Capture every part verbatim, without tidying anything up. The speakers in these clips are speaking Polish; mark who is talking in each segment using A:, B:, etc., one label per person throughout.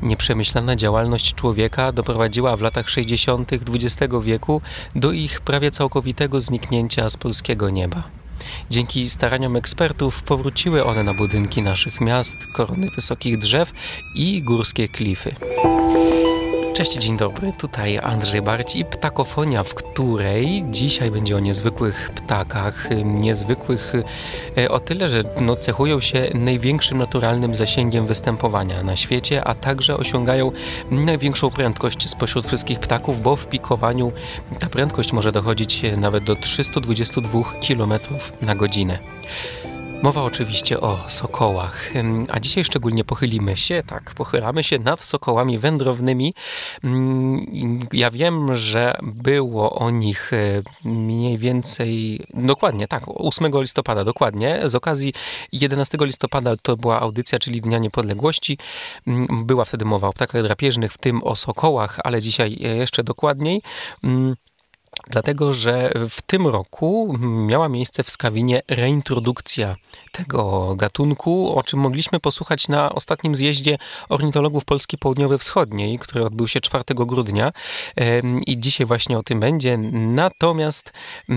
A: Nieprzemyślana działalność człowieka doprowadziła w latach sześćdziesiątych dwudziestego wieku do ich prawie całkowitego zniknięcia z polskiego nieba. Dzięki staraniom ekspertów powróciły one na budynki naszych miast, korony wysokich drzew i górskie klify. Cześć, dzień dobry, tutaj Andrzej Barć i Ptakofonia, w której dzisiaj będzie o niezwykłych ptakach, niezwykłych o tyle, że no, cechują się największym naturalnym zasięgiem występowania na świecie, a także osiągają największą prędkość spośród wszystkich ptaków, bo w pikowaniu ta prędkość może dochodzić nawet do trzystu dwudziestu dwóch kilometrów na godzinę. Mowa oczywiście o sokołach, a dzisiaj szczególnie pochylimy się, tak, pochylamy się nad sokołami wędrownymi. Ja wiem, że było o nich mniej więcej, dokładnie, tak, ósmego listopada, dokładnie, z okazji jedenastego listopada to była audycja, czyli Dnia Niepodległości. Była wtedy mowa o ptakach drapieżnych, w tym o sokołach, ale dzisiaj jeszcze dokładniej. Dlatego, że w tym roku miała miejsce w Skawinie reintrodukcja tego gatunku, o czym mogliśmy posłuchać na ostatnim zjeździe ornitologów Polski Południowo-Wschodniej, który odbył się czwartego grudnia i dzisiaj właśnie o tym będzie. Natomiast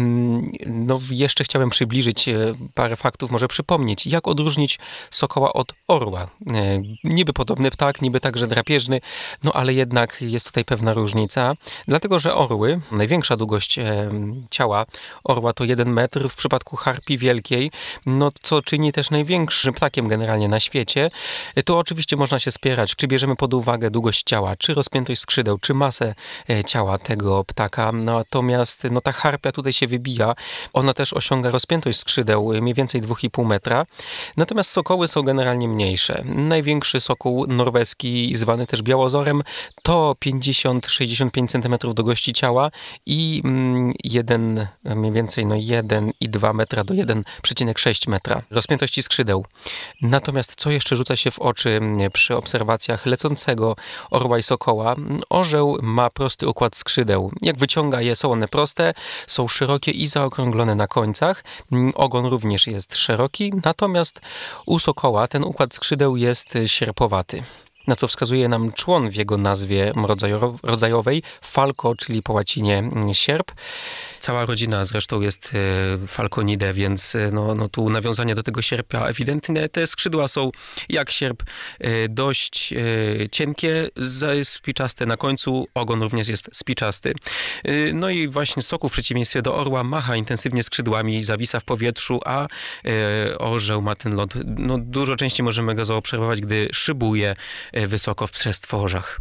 A: no, jeszcze chciałem przybliżyć parę faktów, może przypomnieć, jak odróżnić sokoła od orła. Niby podobny ptak, niby także drapieżny, no ale jednak jest tutaj pewna różnica, dlatego, że orły, największa długość ciała orła to jeden metr, w przypadku harpii wielkiej, no co czyni też największym ptakiem generalnie na świecie. Tu oczywiście można się spierać, czy bierzemy pod uwagę długość ciała, czy rozpiętość skrzydeł, czy masę ciała tego ptaka. Natomiast no, ta harpia tutaj się wybija. Ona też osiąga rozpiętość skrzydeł mniej więcej dwa i pół metra. Natomiast sokoły są generalnie mniejsze. Największy sokół norweski, zwany też białozorem, to pięćdziesiąt do sześćdziesięciu pięciu centymetrów długości ciała i jeden, mniej więcej no jeden i dwa metra do jeden przecinek sześć metra rozpiętości skrzydeł. Natomiast co jeszcze rzuca się w oczy przy obserwacjach lecącego orła i sokoła? Orzeł ma prosty układ skrzydeł. Jak wyciąga je, są one proste, są szerokie i zaokrąglone na końcach. Ogon również jest szeroki, natomiast u sokoła ten układ skrzydeł jest sierpowaty, na co wskazuje nam człon w jego nazwie rodzajowej, falco, czyli po łacinie sierp. Cała rodzina zresztą jest falconidae, więc no, no tu nawiązanie do tego sierpa ewidentne. Te skrzydła są jak sierp, dość cienkie, spiczaste na końcu, ogon również jest spiczasty. No i właśnie sokół w przeciwieństwie do orła macha intensywnie skrzydłami, zawisa w powietrzu, a orzeł ma ten lot, no dużo częściej możemy go zaobserwować, gdy szybuje wysoko w przestworzach.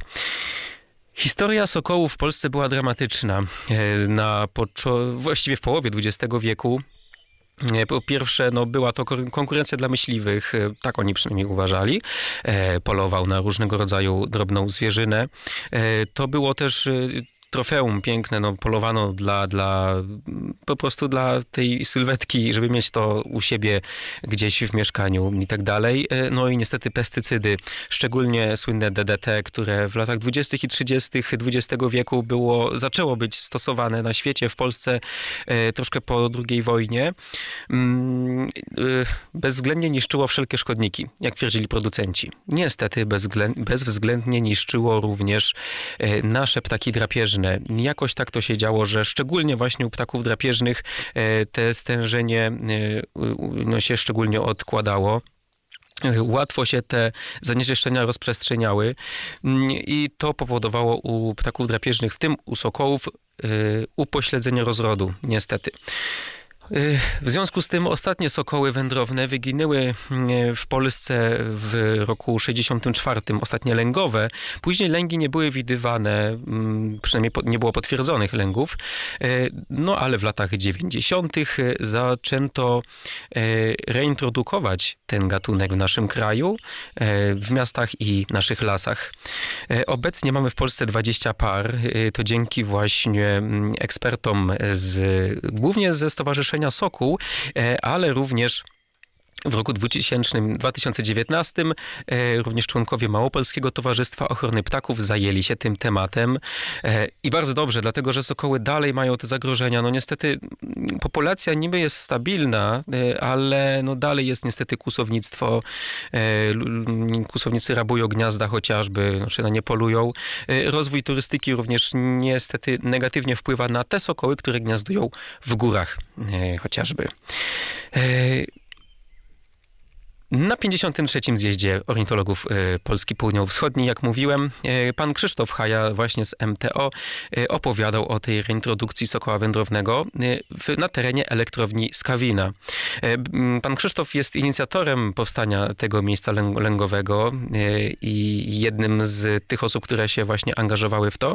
A: Historia sokołów w Polsce była dramatyczna. Na poczo- właściwie w połowie dwudziestego wieku. Po pierwsze, no, była to konkurencja dla myśliwych, tak oni przynajmniej uważali. Polował na różnego rodzaju drobną zwierzynę. To było też trofeum piękne, no, polowano dla, dla, po prostu dla tej sylwetki, żeby mieć to u siebie gdzieś w mieszkaniu i tak dalej. No i niestety pestycydy, szczególnie słynne D D T, które w latach dwudziestych i trzydziestych dwudziestego wieku było, zaczęło być stosowane na świecie, w Polsce troszkę po drugiej wojnie, bezwzględnie niszczyło wszelkie szkodniki, jak twierdzili producenci. Niestety bezwzględnie niszczyło również nasze ptaki drapieżne. Jakoś tak to się działo, że szczególnie właśnie u ptaków drapieżnych te stężenie no, się szczególnie odkładało. Łatwo się te zanieczyszczenia rozprzestrzeniały i to powodowało u ptaków drapieżnych, w tym u sokołów, upośledzenie rozrodu, niestety. W związku z tym ostatnie sokoły wędrowne wyginęły w Polsce w roku sześćdziesiątym czwartym, ostatnie lęgowe. Później lęgi nie były widywane, przynajmniej nie było potwierdzonych lęgów, no ale w latach dziewięćdziesiątych zaczęto reintrodukować ten gatunek w naszym kraju, w miastach i naszych lasach. Obecnie mamy w Polsce dwadzieścia par, to dzięki właśnie ekspertom z, głównie ze Stowarzyszenia Sokół, ale również W roku dwutysięcznym, dwa tysiące dziewiętnastym e, również członkowie Małopolskiego Towarzystwa Ochrony Ptaków zajęli się tym tematem e, i bardzo dobrze, dlatego że sokoły dalej mają te zagrożenia. No niestety populacja niby jest stabilna, e, ale no dalej jest niestety kłusownictwo. E, kłusownicy rabują gniazda chociażby, znaczy no nie polują. E, rozwój turystyki również niestety negatywnie wpływa na te sokoły, które gniazdują w górach e, chociażby. E, Na pięćdziesiątym trzecim Zjeździe Ornitologów Polski Południowo-Wschodniej, jak mówiłem, pan Krzysztof Haja właśnie z M T O opowiadał o tej reintrodukcji sokoła wędrownego na terenie elektrowni Skawina. Pan Krzysztof jest inicjatorem powstania tego miejsca lęgowego i jednym z tych osób, które się właśnie angażowały w to.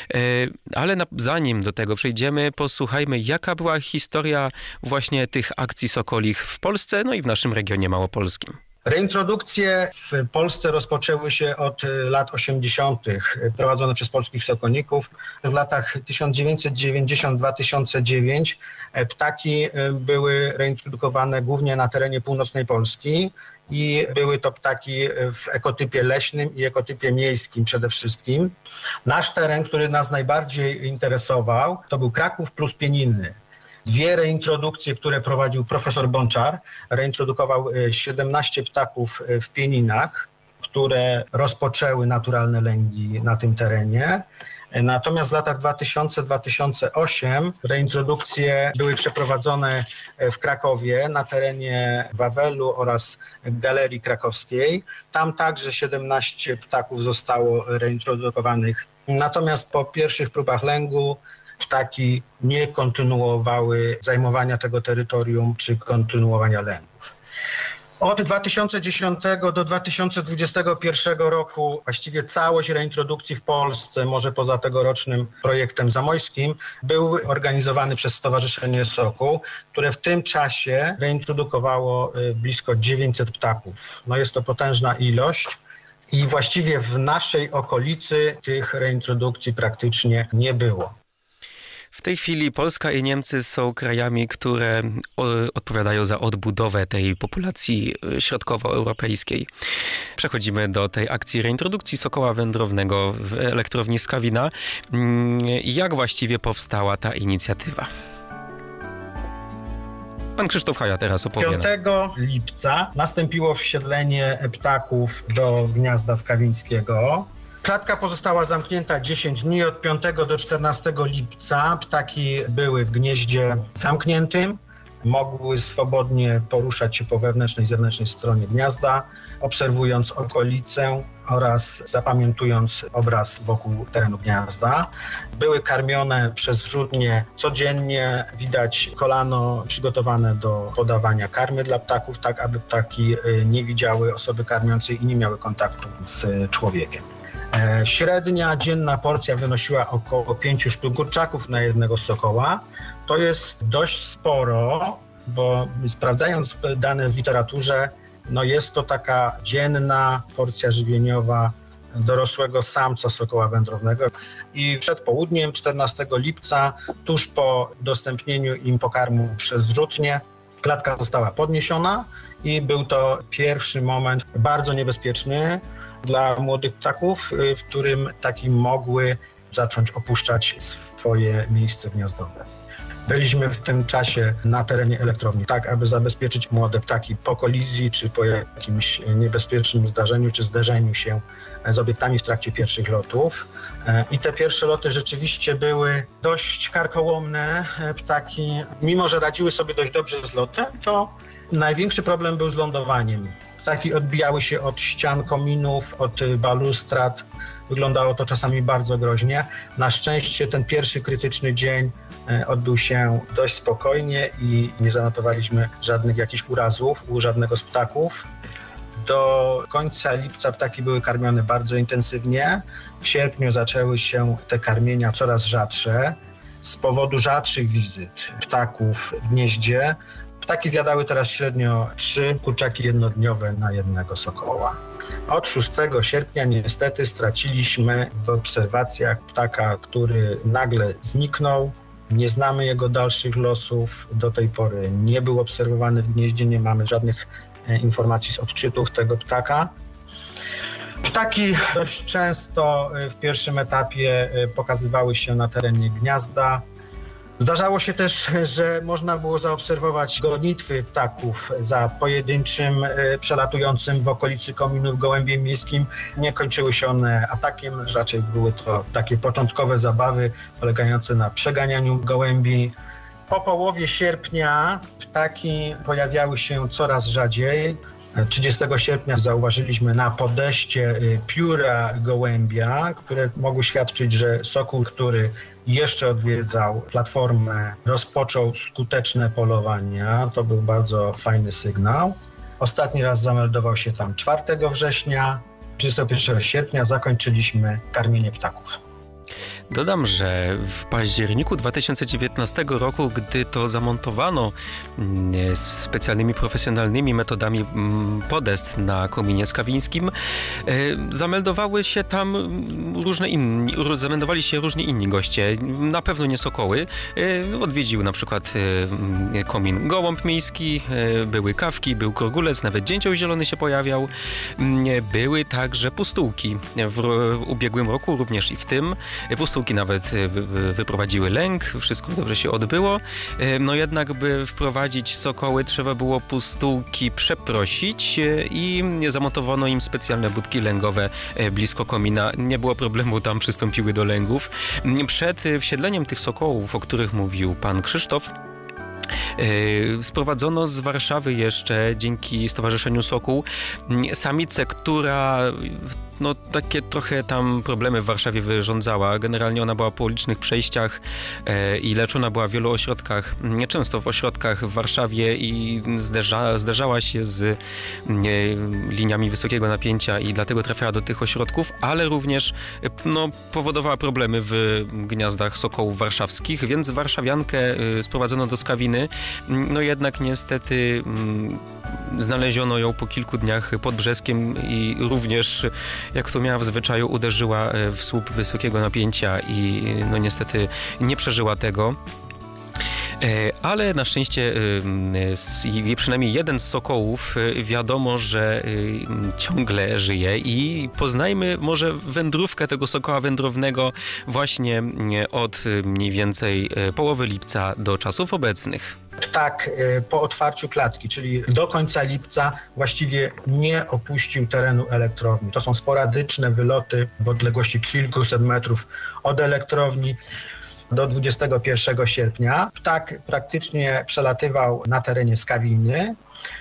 A: Ale zanim do tego przejdziemy, posłuchajmy, jaka była historia właśnie tych akcji sokolich w Polsce, no i w naszym regionie małopolskim.
B: Reintrodukcje w Polsce rozpoczęły się od lat osiemdziesiątych, prowadzone przez polskich sokolników. W latach tysiąc dziewięćset dziewięćdziesiątym do dwa tysiące dziewiątego ptaki były reintrodukowane głównie na terenie północnej Polski i były to ptaki w ekotypie leśnym i ekotypie miejskim przede wszystkim. Nasz teren, który nas najbardziej interesował, to był Kraków plus Pieniny. Dwie reintrodukcje, które prowadził profesor Bączar, reintrodukował siedemnaście ptaków w Pieninach, które rozpoczęły naturalne lęgi na tym terenie. Natomiast w latach dwa tysiące do dwa tysiące ósmego reintrodukcje były przeprowadzone w Krakowie na terenie Wawelu oraz Galerii Krakowskiej. Tam także siedemnaście ptaków zostało reintrodukowanych. Natomiast po pierwszych próbach lęgu ptaki nie kontynuowały zajmowania tego terytorium czy kontynuowania lęgów. Od dwa tysiące dziesiątego do dwa tysiące dwudziestego pierwszego roku właściwie całość reintrodukcji w Polsce, może poza tegorocznym projektem zamojskim, był organizowany przez Stowarzyszenie Sokół, które w tym czasie reintrodukowało blisko dziewięćset ptaków. No jest to potężna ilość. I właściwie w naszej okolicy tych reintrodukcji praktycznie nie było.
A: W tej chwili Polska i Niemcy są krajami, które odpowiadają za odbudowę tej populacji środkowoeuropejskiej. Przechodzimy do tej akcji reintrodukcji sokoła wędrownego w elektrowni Skawina. Jak właściwie powstała ta inicjatywa? Pan Krzysztof Haja teraz opowie.
B: piątego lipca nastąpiło wsiedlenie ptaków do gniazda skawińskiego. Klatka pozostała zamknięta dziesięć dni, od piątego do czternastego lipca ptaki były w gnieździe zamkniętym, mogły swobodnie poruszać się po wewnętrznej i zewnętrznej stronie gniazda, obserwując okolicę oraz zapamiętując obraz wokół terenu gniazda. Były karmione przez wrzutnie codziennie, widać kolano przygotowane do podawania karmy dla ptaków, tak aby ptaki nie widziały osoby karmiącej i nie miały kontaktu z człowiekiem. Średnia dzienna porcja wynosiła około pięciu sztuk kurczaków na jednego sokoła. To jest dość sporo, bo sprawdzając dane w literaturze, no jest to taka dzienna porcja żywieniowa dorosłego samca sokoła wędrownego. I przed południem czternastego lipca, tuż po udostępnieniu im pokarmu przez wrzutnie, klatka została podniesiona i był to pierwszy moment bardzo niebezpieczny dla młodych ptaków, w którym ptaki mogły zacząć opuszczać swoje miejsce gniazdowe. Byliśmy w tym czasie na terenie elektrowni, tak aby zabezpieczyć młode ptaki po kolizji, czy po jakimś niebezpiecznym zdarzeniu, czy zderzeniu się z obiektami w trakcie pierwszych lotów. I te pierwsze loty rzeczywiście były dość karkołomne. Ptaki, mimo że radziły sobie dość dobrze z lotem, to największy problem był z lądowaniem. Ptaki odbijały się od ścian kominów, od balustrad. Wyglądało to czasami bardzo groźnie. Na szczęście ten pierwszy krytyczny dzień odbył się dość spokojnie i nie zanotowaliśmy żadnych jakichś urazów u żadnego z ptaków. Do końca lipca ptaki były karmione bardzo intensywnie. W sierpniu zaczęły się te karmienia coraz rzadsze. Z powodu rzadszych wizyt ptaków w gnieździe ptaki zjadały teraz średnio trzy kurczaki jednodniowe na jednego sokoła. Od szóstego sierpnia niestety straciliśmy w obserwacjach ptaka, który nagle zniknął. Nie znamy jego dalszych losów. Do tej pory nie był obserwowany w gnieździe, nie mamy żadnych informacji z odczytów tego ptaka. Ptaki dość często w pierwszym etapie pokazywały się na terenie gniazda. Zdarzało się też, że można było zaobserwować gonitwy ptaków za pojedynczym przelatującym w okolicy kominów gołębiem miejskim. Nie kończyły się one atakiem, raczej były to takie początkowe zabawy polegające na przeganianiu gołębi. Po połowie sierpnia ptaki pojawiały się coraz rzadziej. trzydziestego sierpnia zauważyliśmy na podejście pióra gołębia, które mogły świadczyć, że sokół, który jeszcze odwiedzał platformę, rozpoczął skuteczne polowania. To był bardzo fajny sygnał. Ostatni raz zameldował się tam czwartego września. trzydziestego pierwszego sierpnia zakończyliśmy karmienie ptaków.
A: Dodam, że w październiku dwa tysiące dziewiętnastego roku, gdy to zamontowano specjalnymi, profesjonalnymi metodami podest na kominie skawińskim, zameldowały się tam różne inni, zameldowali się różni inni goście. Na pewno nie sokoły. Odwiedził na przykład komin gołąb miejski, były kawki, był krogulec, nawet dzięcioł zielony się pojawiał. Były także pustułki. W ubiegłym roku, również i w tym, pustułki nawet wyprowadziły lęk, wszystko dobrze się odbyło. No jednak, by wprowadzić sokoły, trzeba było pustułki przeprosić i zamontowano im specjalne budki lęgowe blisko komina. Nie było problemu, tam przystąpiły do lęgów. Przed wsiedleniem tych sokołów, o których mówił pan Krzysztof, sprowadzono z Warszawy jeszcze, dzięki Stowarzyszeniu Sokół, samicę, która no takie trochę tam problemy w Warszawie wyrządzała. Generalnie ona była po ulicznych przejściach e, i leczona była w wielu ośrodkach, często w ośrodkach w Warszawie i zderza, zderzała się z e, liniami wysokiego napięcia i dlatego trafiała do tych ośrodków, ale również no, powodowała problemy w gniazdach sokołów warszawskich, więc warszawiankę e, sprowadzono do Skawiny. No jednak niestety m, znaleziono ją po kilku dniach pod Brzeskiem i również, jak to miała w zwyczaju, uderzyła w słup wysokiego napięcia i no niestety nie przeżyła tego. Ale na szczęście przynajmniej jeden z sokołów wiadomo, że ciągle żyje i poznajmy może wędrówkę tego sokoła wędrownego właśnie od mniej więcej połowy lipca do czasów obecnych.
B: Ptak po otwarciu klatki, czyli do końca lipca, właściwie nie opuścił terenu elektrowni. To są sporadyczne wyloty w odległości kilkuset metrów od elektrowni. Do dwudziestego pierwszego sierpnia ptak praktycznie przelatywał na terenie Skawiny.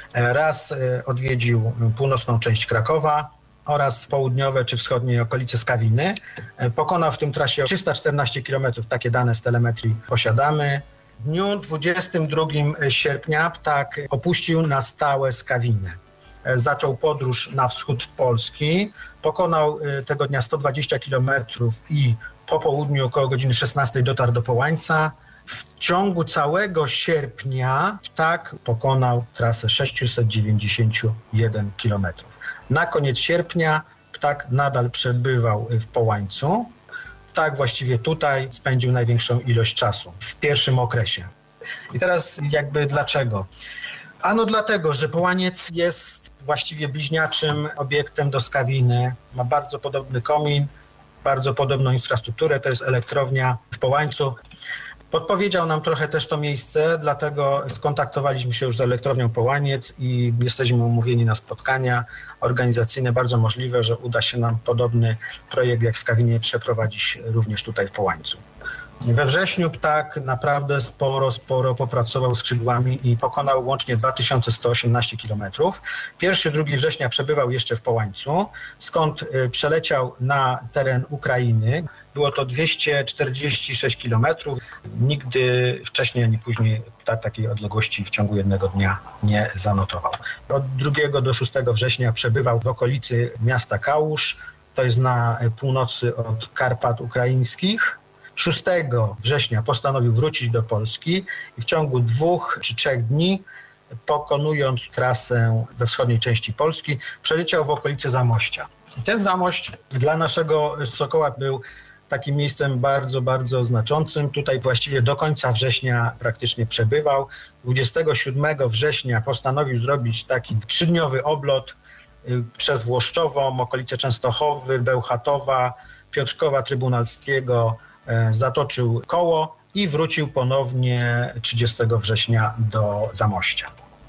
B: Raz odwiedził północną część Krakowa oraz południowe czy wschodnie okolice Skawiny. Pokonał w tym trasie trzysta czternaście kilometrów, takie dane z telemetrii posiadamy. W dniu dwudziestego drugiego sierpnia ptak opuścił na stałe Skawinę. Zaczął podróż na wschód Polski. Pokonał tego dnia sto dwadzieścia kilometrów i po południu około godziny szesnastej dotarł do Połańca. W ciągu całego sierpnia ptak pokonał trasę sześćset dziewięćdziesiąt jeden kilometrów. Na koniec sierpnia ptak nadal przebywał w Połańcu. Ptak właściwie tutaj spędził największą ilość czasu w pierwszym okresie. I teraz jakby dlaczego? Ano dlatego, że Połaniec jest właściwie bliźniaczym obiektem do Skawiny. Ma bardzo podobny komin, bardzo podobną infrastrukturę, to jest elektrownia w Połańcu. Podpowiedział nam trochę też to miejsce, dlatego skontaktowaliśmy się już z elektrownią Połaniec i jesteśmy umówieni na spotkania organizacyjne. Bardzo możliwe, że uda się nam podobny projekt jak w Skawinie przeprowadzić również tutaj w Połańcu. We wrześniu ptak naprawdę sporo, sporo popracował skrzydłami i pokonał łącznie dwa tysiące sto osiemnaście kilometrów. pierwszego drugiego września przebywał jeszcze w Połańcu, skąd przeleciał na teren Ukrainy. Było to dwieście czterdzieści sześć kilometrów. Nigdy wcześniej ani później ptak takiej odległości w ciągu jednego dnia nie zanotował. Od drugiego do szóstego września przebywał w okolicy miasta Kałusz, to jest na północy od Karpat Ukraińskich. szóstego września postanowił wrócić do Polski i w ciągu dwóch czy trzech dni, pokonując trasę we wschodniej części Polski, przeleciał w okolicy Zamościa. I ten Zamość dla naszego sokoła był takim miejscem bardzo, bardzo znaczącym. Tutaj właściwie do końca września praktycznie przebywał. dwudziestego siódmego września postanowił zrobić taki trzydniowy oblot przez Włoszczową, okolice Częstochowy, Bełchatowa, Piotrkowa Trybunalskiego, zatoczył koło i wrócił ponownie trzydziestego września do Zamościa.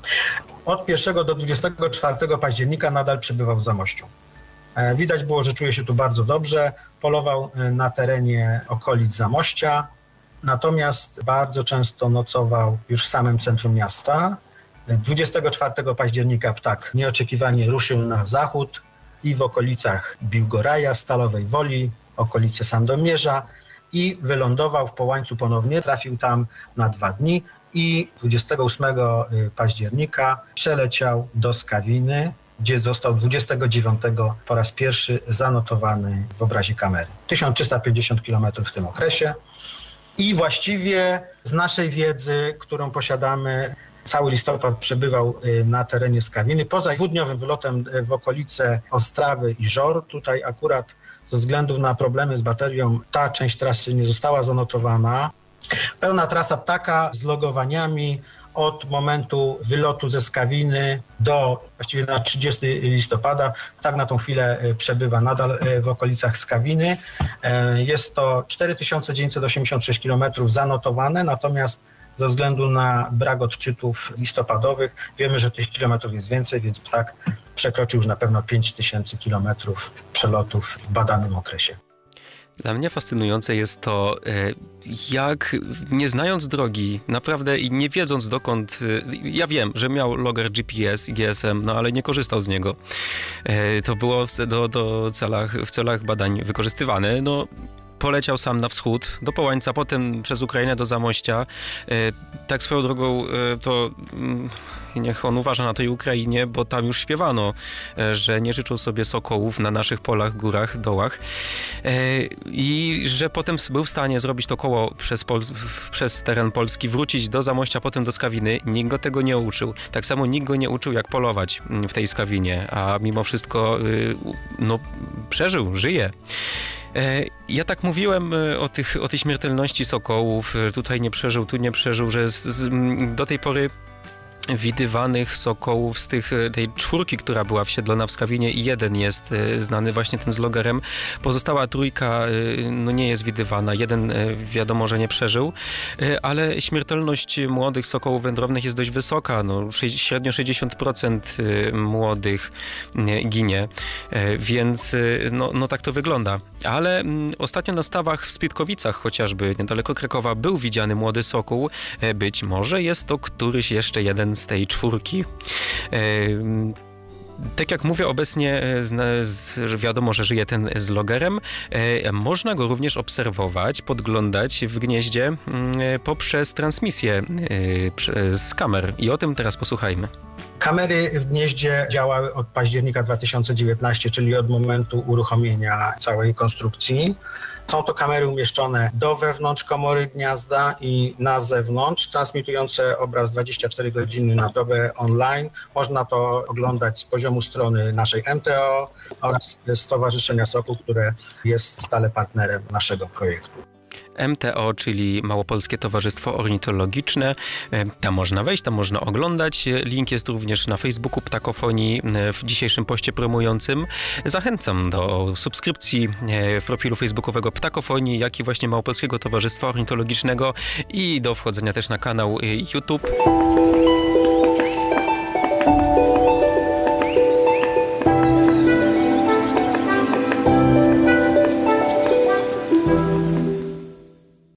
B: Od pierwszego do dwudziestego czwartego października nadal przebywał w Zamościu. Widać było, że czuje się tu bardzo dobrze. Polował na terenie okolic Zamościa, natomiast bardzo często nocował już w samym centrum miasta. dwudziestego czwartego października ptak nieoczekiwanie ruszył na zachód i w okolicach Biłgoraja, Stalowej Woli, okolice Sandomierza i wylądował w Połańcu ponownie. Trafił tam na dwa dni i dwudziestego ósmego października przeleciał do Skawiny, gdzie został dwudziestego dziewiątego po raz pierwszy zanotowany w obrazie kamery. tysiąc trzysta pięćdziesiąt kilometrów w tym okresie. I właściwie z naszej wiedzy, którą posiadamy, cały listopad przebywał na terenie Skawiny, poza dwudniowym wylotem w okolice Ostrawy i Żor. Tutaj akurat ze względu na problemy z baterią ta część trasy nie została zanotowana. Pełna trasa ptaka z logowaniami od momentu wylotu ze Skawiny do właściwie na trzydziestego listopada. Tak na tą chwilę przebywa nadal w okolicach Skawiny. Jest to cztery tysiące dziewięćset osiemdziesiąt sześć kilometrów zanotowane, natomiast ze względu na brak odczytów listopadowych wiemy, że tych kilometrów jest więcej, więc ptak przekroczył już na pewno pięć tysięcy kilometrów przelotów w badanym okresie.
A: Dla mnie fascynujące jest to, jak nie znając drogi, naprawdę i nie wiedząc dokąd, ja wiem, że miał loger G P S i G S M, no ale nie korzystał z niego. To było do, do celach, w celach badań wykorzystywane. No, poleciał sam na wschód, do Połańca, potem przez Ukrainę do Zamościa. Tak swoją drogą to niech on uważa na tej Ukrainie, bo tam już śpiewano, że nie życzą sobie sokołów na naszych polach, górach, dołach. I że potem był w stanie zrobić to koło przez, Pol przez teren Polski, wrócić do Zamościa, potem do Skawiny. Nikt go tego nie uczył. Tak samo nikt go nie uczył, jak polować w tej Skawinie, a mimo wszystko no, przeżył, żyje. Ja tak mówiłem o, tych, o tej śmiertelności sokołów, tutaj nie przeżył, tu nie przeżył, że z, z, do tej pory widywanych sokołów z tych, tej czwórki, która była wsiedlona w Skawinie i jeden jest znany, właśnie ten z logerem. Pozostała trójka no, nie jest widywana. Jeden wiadomo, że nie przeżył, ale śmiertelność młodych sokołów wędrownych jest dość wysoka. No, średnio sześćdziesiąt procent młodych ginie, więc no, no tak to wygląda. Ale ostatnio na stawach w Spitkowicach chociażby, niedaleko Krakowa, był widziany młody sokół. Być może jest to któryś jeszcze jeden z tej czwórki. Tak jak mówię, obecnie z, z, wiadomo, że żyje ten z logerem. E, można go również obserwować, podglądać w gnieździe e, poprzez transmisję e, z kamer. I o tym teraz posłuchajmy.
B: Kamery w gnieździe działały od października dwa tysiące dziewiętnastego, czyli od momentu uruchomienia całej konstrukcji. Są to kamery umieszczone do wewnątrz komory gniazda i na zewnątrz, transmitujące obraz dwadzieścia cztery godziny na dobę online. Można to oglądać z poziomu strony naszej M T O oraz Stowarzyszenia Sokół, które jest stale partnerem naszego projektu.
A: M T O, czyli Małopolskie Towarzystwo Ornitologiczne. Tam można wejść, tam można oglądać. Link jest również na Facebooku Ptakofonii w dzisiejszym poście promującym. Zachęcam do subskrypcji w profilu facebookowego Ptakofonii, jak i właśnie Małopolskiego Towarzystwa Ornitologicznego i do wchodzenia też na kanał YouTube.